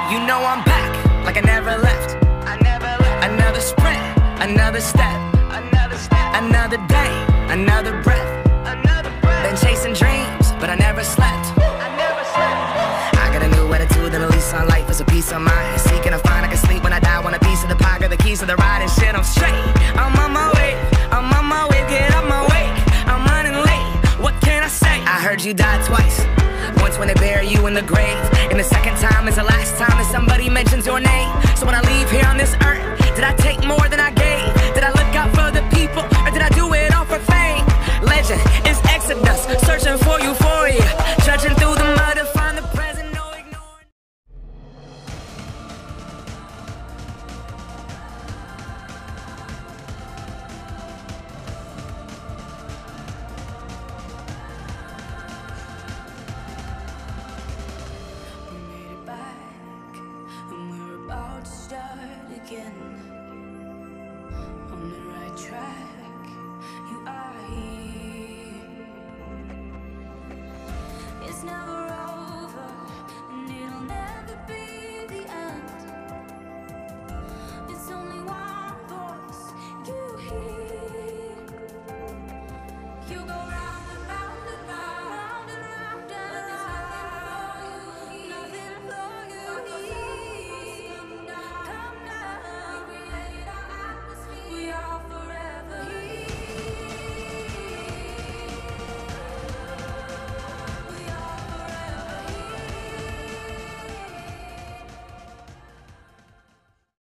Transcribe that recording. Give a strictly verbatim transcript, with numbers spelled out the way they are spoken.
You know I'm back, like I never left. I never left. Another sprint, another step, another step, another day, another breath, another breath. Been chasing dreams, but I never slept. I never slept. I got a new attitude and a lease on life is a peace of mind. Seeking to find I can sleep when I die. Want a piece of the pie, got the keys to the ride and shit. I'm straight. I'm on my way. I'm on my way. Get up my way. I'm running late. What can I say? I heard you died twice. Once when they bury you in the grave, and the second time is the last time that somebody mentions your name. So when I leave here on this earth, did I take more than I gave? Did I look out for the people, or did I do it all for fame? Legend is Exodus, searching for